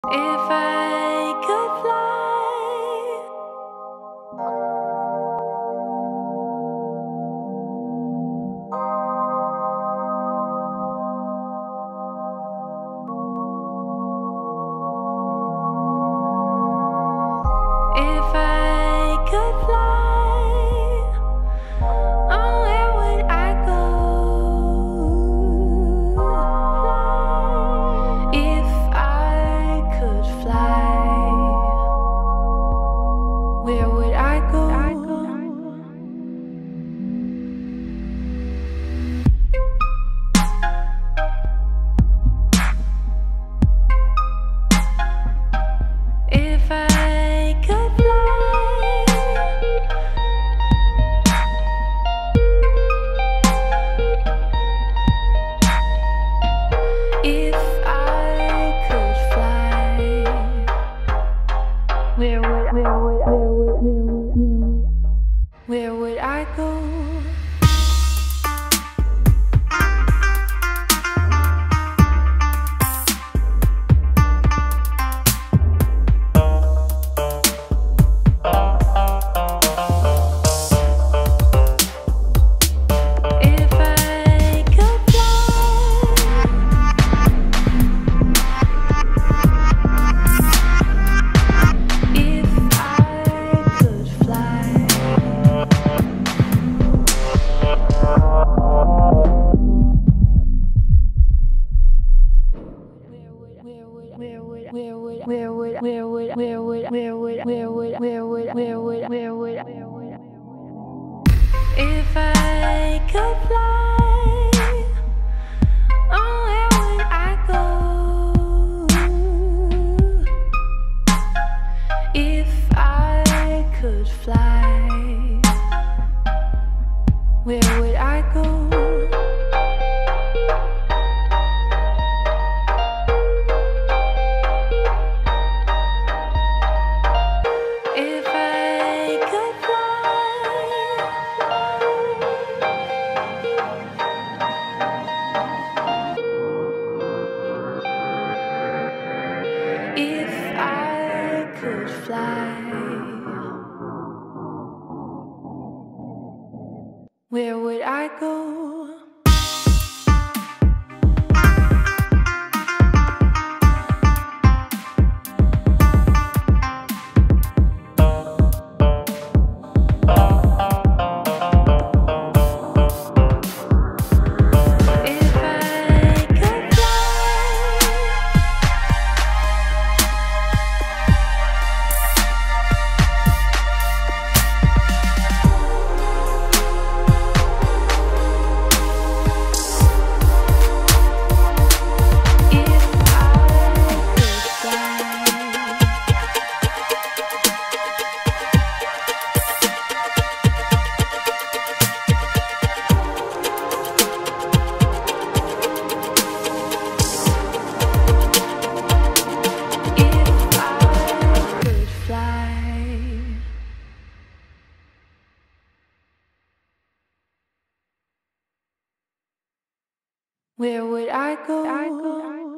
If I could fly, if I could fly, oh, where would I go? If I could fly, where would I go? If I could fly, if I could fly, where would I go? If I could fly, if I could fly, if I could fly, oh, where would I go? If I could fly, where would I go? If I could fly, if I could fly, where would I go? If I could fly, if I could fly, if I could fly, where would I go?